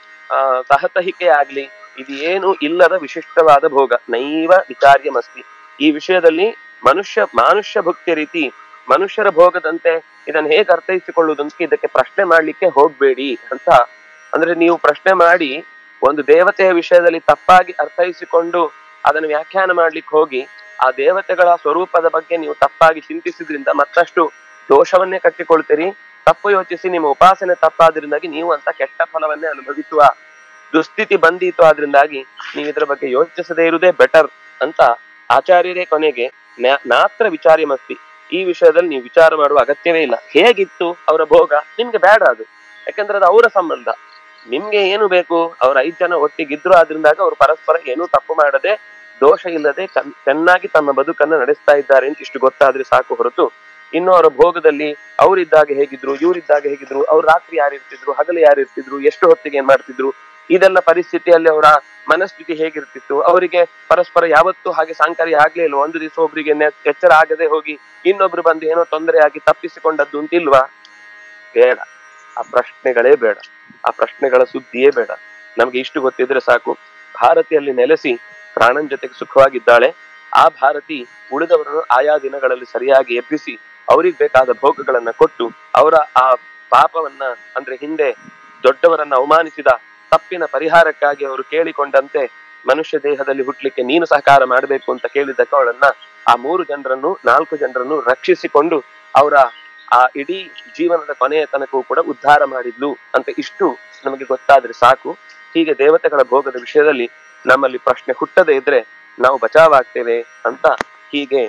ತಹತಹಿಕೆ ಆಗ್ಲಿ ಇದು ಏನು ಇಲ್ಲದ ವಿಶಿಷ್ಟವಾದ ಭೋಗ. ನೈವ ವಿಚಾರ್ಯಮಸ್ತಿ. ಈ ವಿಷಯದಲ್ಲಿ ಮಾನುಷ್ಯ ಭಕ್ತಿ ರೀತಿ ಮನುಷ್ಯರ ಭೋಗದಂತೆ ಇದನ್ನು ಹೇಗೆ ಅರ್ಥೈಸಿಕೊಳ್ಳುವುದಂತ ಇದಕ್ಕೆ ಪ್ರಶ್ನೆ ಮಾಡ್ಲಿಕ್ಕೆ ಹೋಗ್ಬೇಡಿ ಅಂತ. ಅಂದ್ರೆ ನೀವು ಪ್ರಶ್ನೆ ಮಾಡಿ ಒಂದು ದೇವತೆಯ ವಿಷಯದಲ್ಲಿ ತಪ್ಪಾಗಿ ಅರ್ಥೈಸಿಕೊಂಡು ಅದನ್ನು ವ್ಯಾಖ್ಯಾನ ಮಾಡ್ಲಿಕ್ಕೆ ಹೋಗಿ ಆ ದೇವತೆಗಳ ಸ್ವರೂಪದ ಬಗ್ಗೆ ನೀವು ತಪ್ಪಾಗಿ ಚಿಂತಿಸಿದ್ರಿಂದ ಮತ್ತಷ್ಟು ದೋಷವನ್ನೇ ಕಟ್ಟಿಕೊಳ್ತೀರಿ. ತಪ್ಪು ಯೋಚಿಸಿ ನಿಮ್ಮ ಉಪಾಸನೆ ತಪ್ಪಾದ್ರಿಂದಾಗಿ ನೀವು ಅಂತ ಕೆಟ್ಟ ಫಲವನ್ನೇ ಅನುಭವಿಸುವ ದುಸ್ಥಿತಿ ಬಂದೀತು. ಆದ್ರಿಂದಾಗಿ ನೀವು ಇದ್ರ ಬಗ್ಗೆ ಯೋಚಿಸದೇ ಇರುವುದೇ ಬೆಟರ್ ಅಂತ ಆಚಾರ್ಯರೇ ಕೊನೆಗೆ ನಾತ್ರ ವಿಚಾರ್ಯಮಸ್ತಿ. ಈ ವಿಷಯದಲ್ಲಿ ನೀವು ವಿಚಾರ ಮಾಡುವ ಅಗತ್ಯವೇ ಇಲ್ಲ. ಹೇಗಿತ್ತು ಅವರ ಭೋಗ ನಿಮ್ಗೆ ಬೇಡ ಅದು, ಯಾಕಂದ್ರೆ ಅದು ಅವರ ಸಂಬಂಧ. ನಿಮ್ಗೆ ಏನು ಬೇಕು? ಅವ್ರ 5 ಜನ ಒಟ್ಟಿಗಿದ್ರು, ಆದ್ರಿಂದಾಗ ಅವ್ರು ಪರಸ್ಪರ ಏನೂ ತಪ್ಪು ಮಾಡದೆ ದೋಷ ಇಲ್ಲದೆ ಚೆನ್ನಾಗಿ ತಮ್ಮ ಬದುಕನ್ನು ನಡೆಸ್ತಾ ಇದ್ದಾರೆ ಅಂತ ಇಷ್ಟು ಗೊತ್ತಾದ್ರೆ ಸಾಕು ಹೊರತು ಇನ್ನು ಅವರ ಭೋಗದಲ್ಲಿ ಅವರಿದ್ದಾಗ ಹೇಗಿದ್ರು, ಇವರಿದ್ದಾಗ ಹೇಗಿದ್ರು, ಅವ್ರು ರಾತ್ರಿ ಯಾರಿರ್ತಿದ್ರು, ಹಗಲು ಯಾರಿರ್ತಿದ್ರು, ಎಷ್ಟು ಹೊತ್ತಿಗೆ ಏನ್ ಮಾಡ್ತಿದ್ರು, ಇದೆಲ್ಲ ಪರಿಸ್ಥಿತಿಯಲ್ಲಿ ಅವರ ಮನಸ್ಥಿತಿ ಹೇಗಿರ್ತಿತ್ತು, ಅವರಿಗೆ ಪರಸ್ಪರ ಯಾವತ್ತೂ ಹಾಗೆ ಸಾಂಕರ್ಯ ಆಗ್ಲೇ ಇಲ್ವಾ? ಒಂದು ದಿವಸ ಒಬ್ರಿಗೆ ಎಚ್ಚರ ಆಗದೆ ಹೋಗಿ ಇನ್ನೊಬ್ರು ಬಂದು ಏನೋ ತೊಂದರೆ ಆಗಿ ತಪ್ಪಿಸಿಕೊಂಡದ್ದು ಅಂತಿಲ್ವಾ? ಬೇಡ, ಆ ಪ್ರಶ್ನೆಗಳೇ ಬೇಡ, ಆ ಪ್ರಶ್ನೆಗಳ ಸುದ್ದಿಯೇ ಬೇಡ. ನಮ್ಗೆ ಇಷ್ಟು ಗೊತ್ತಿದ್ರೆ ಸಾಕು. ಭಾರತಿಯಲ್ಲಿ ನೆಲೆಸಿ ಪ್ರಾಣನ್ ಜೊತೆಗೆ ಸುಖವಾಗಿದ್ದಾಳೆ. ಆ ಭಾರತಿ ಉಳಿದವರನ್ನು ಆಯಾ ದಿನಗಳಲ್ಲಿ ಸರಿಯಾಗಿ ಎಬ್ಬಿಸಿ ಅವ್ರಿಗೆ ಬೇಕಾದ ಭೋಗಗಳನ್ನ ಕೊಟ್ಟು ಅವರ ಆ ಪಾಪವನ್ನ, ಅಂದ್ರೆ ಹಿಂದೆ ದೊಡ್ಡವರನ್ನ ಅವಮಾನಿಸಿದ ತಪ್ಪಿನ ಪರಿಹಾರಕ್ಕಾಗಿ ಅವರು ಕೇಳಿಕೊಂಡಂತೆ ಮನುಷ್ಯ ದೇಹದಲ್ಲಿ ಹುಟ್ಲಿಕ್ಕೆ ನೀನು ಸಹಕಾರ ಮಾಡಬೇಕು ಅಂತ ಕೇಳಿದ್ದಕ್ಕೆ ಅವಳನ್ನ ಆ 3 ಜನರನ್ನು 4 ಜನರನ್ನು ರಕ್ಷಿಸಿಕೊಂಡು ಅವರ ಆ ಇಡೀ ಜೀವನದ ಕೊನೆಯ ತನಕವೂ ಕೂಡ ಉದ್ಧಾರ ಮಾಡಿದ್ಲು ಅಂತ ಇಷ್ಟು ನಮಗೆ ಗೊತ್ತಾದ್ರೆ ಸಾಕು. ಹೀಗೆ ದೇವತೆಗಳ ಭೋಗದ ವಿಷಯದಲ್ಲಿ ನಮ್ಮಲ್ಲಿ ಪ್ರಶ್ನೆ ಹುಟ್ಟದೇ ಇದ್ರೆ ನಾವು ಬಚಾವಾಗ್ತೇವೆ ಅಂತ ಹೀಗೆ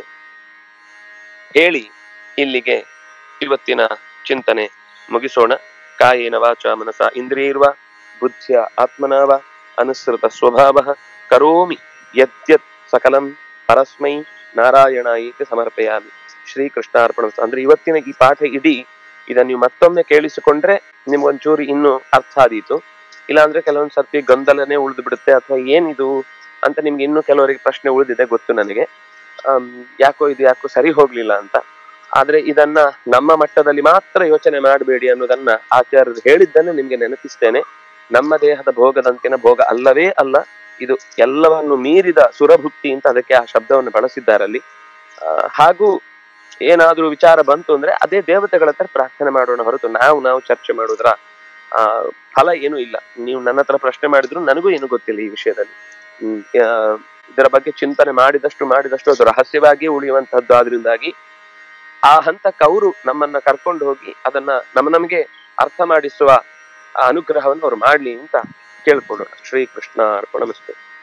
ಹೇಳಿ ಇಲ್ಲಿಗೆ ಇವತ್ತಿನ ಚಿಂತನೆ ಮುಗಿಸೋಣ. ಕಾಯೇನ ವಾಚ ಮನಸ ಇಂದ್ರಿಯರ್ವ ಬುದ್ಧಿಯ ಆತ್ಮನಾವ ಅನುಸೃತ ಸ್ವಭಾವ ಕರೋಮಿ ಯದ್ಯತ್ ಸಕಲಂ ಪರಸ್ಮೈ ನಾರಾಯಣಾಯಿತಿ ಸಮರ್ಪಯಾಮಿ. ಶ್ರೀಕೃಷ್ಣಾರ್ಪಣ. ಅಂದ್ರೆ ಇವತ್ತಿನ ಈ ಪಾಠ ಇಡೀ ಇದನ್ನ ನೀವು ಮತ್ತೊಮ್ಮೆ ಕೇಳಿಸಿಕೊಂಡ್ರೆ ನಿಮ್ಗೊಂಚೂರು ಇನ್ನೂ ಅರ್ಥ ಆದೀತು. ಇಲ್ಲಾಂದ್ರೆ ಕೆಲವೊಂದ್ ಸರ್ತಿ ಗೊಂದಲನೇ ಉಳಿದು ಬಿಡುತ್ತೆ, ಅಥವಾ ಏನಿದು ಅಂತ ನಿಮ್ಗೆ ಇನ್ನೂ ಕೆಲವರಿಗೆ ಪ್ರಶ್ನೆ ಉಳಿದಿದೆ ಗೊತ್ತು ನನಗೆ. ಯಾಕೋ ಸರಿ ಹೋಗ್ಲಿಲ್ಲ ಅಂತ. ಆದ್ರೆ ಇದನ್ನ ನಮ್ಮ ಮಟ್ಟದಲ್ಲಿ ಮಾತ್ರ ಯೋಚನೆ ಮಾಡಬೇಡಿ ಅನ್ನೋದನ್ನ ಆಚಾರ್ಯರು ಹೇಳಿದ್ದನ್ನು ನಿಮ್ಗೆ ನೆನಪಿಸ್ತೇನೆ. ನಮ್ಮ ದೇಹದ ಭೋಗದಂತಿನ ಭೋಗ ಅಲ್ಲವೇ ಅಲ್ಲ. ಇದು ಎಲ್ಲವನ್ನು ಮೀರಿದ ಸುರಭುಕ್ತಿ ಅಂತ ಅದಕ್ಕೆ ಆ ಶಬ್ದವನ್ನು ಬಳಸಿದ್ದಾರಲ್ಲಿ. ಹಾಗೂ ಏನಾದ್ರೂ ವಿಚಾರ ಬಂತು ಅಂದ್ರೆ ಅದೇ ದೇವತೆಗಳ ಹತ್ರ ಪ್ರಾರ್ಥನೆ ಮಾಡೋಣ ಹೊರತು ನಾವು ಚರ್ಚೆ ಮಾಡುವುದರ ಫಲ ಏನೂ ಇಲ್ಲ. ನೀವು ನನ್ನ ಹತ್ರ ಪ್ರಶ್ನೆ ಮಾಡಿದ್ರು ನನಗೂ ಏನು ಗೊತ್ತಿಲ್ಲ ಈ ವಿಷಯದಲ್ಲಿ. ಇದರ ಬಗ್ಗೆ ಚಿಂತನೆ ಮಾಡಿದಷ್ಟು ಅದು ರಹಸ್ಯವಾಗಿ ಉಳಿಯುವಂತಹದ್ದು. ಆದ್ರಿಂದಾಗಿ ಆ ಹಂತಕ್ಕೆ ಅವರು ನಮ್ಮನ್ನ ಕರ್ಕೊಂಡು ಹೋಗಿ ಅದನ್ನ ನಮಗೆ ಅರ್ಥ ಮಾಡಿಸುವ ಅನುಗ್ರಹವನ್ನು ಅವ್ರು ಮಾಡ್ಲಿ ಅಂತ ಕೇಳ್ಕೊಡೋಣ. ಶ್ರೀಕೃಷ್ಣ ಅರ್ಪಣಮಸ್ತು.